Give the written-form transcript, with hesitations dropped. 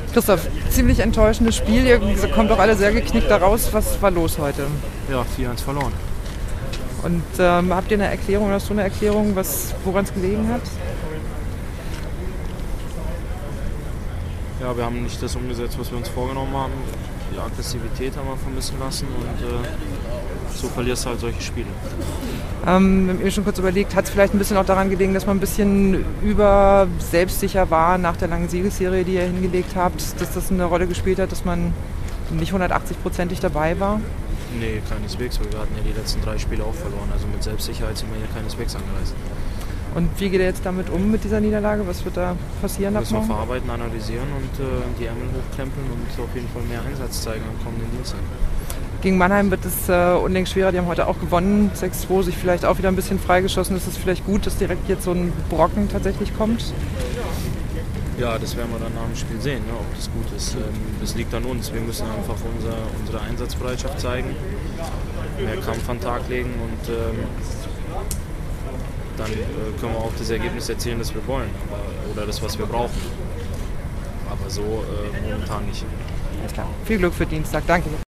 Christoph, ziemlich enttäuschendes Spiel. Ihr kommt doch alle sehr geknickt da raus. Was war los heute? Ja, 4-1 verloren. Und habt ihr eine Erklärung, hast du eine Erklärung, woran es gelegen hat? Ja, wir haben nicht das umgesetzt, was wir uns vorgenommen haben. Die Aggressivität haben wir vermissen lassen und so verlierst du halt solche Spiele. Wir haben mir schon kurz überlegt, hat es vielleicht ein bisschen auch daran gelegen, dass man ein bisschen über selbstsicher war nach der langen Siegesserie, die ihr hingelegt habt, dass das eine Rolle gespielt hat, dass man nicht 180%ig dabei war? Nee, keineswegs, weil wir hatten ja die letzten 3 Spiele auch verloren. Also mit Selbstsicherheit sind wir hier keineswegs angereist. Und wie geht er jetzt damit um, mit dieser Niederlage? Was wird da passieren ab Müssen wir morgen? verarbeiten, analysieren und die Ärmel hochkrempeln und auf jeden Fall mehr Einsatz zeigen am kommenden Dienstag. Gegen Mannheim wird es unlängst schwerer. Die haben heute auch gewonnen, 6-2, sich vielleicht auch wieder ein bisschen freigeschossen. Ist es vielleicht gut, dass direkt jetzt so ein Brocken tatsächlich kommt? Ja, das werden wir dann nach dem Spiel sehen, ne, ob das gut ist. Das liegt an uns. Wir müssen einfach unsere Einsatzbereitschaft zeigen, mehr Kampf an den Tag legen und dann können wir auch das Ergebnis erzielen, das wir wollen oder das, was wir brauchen. Aber so momentan nicht. Alles klar. Viel Glück für Dienstag. Danke.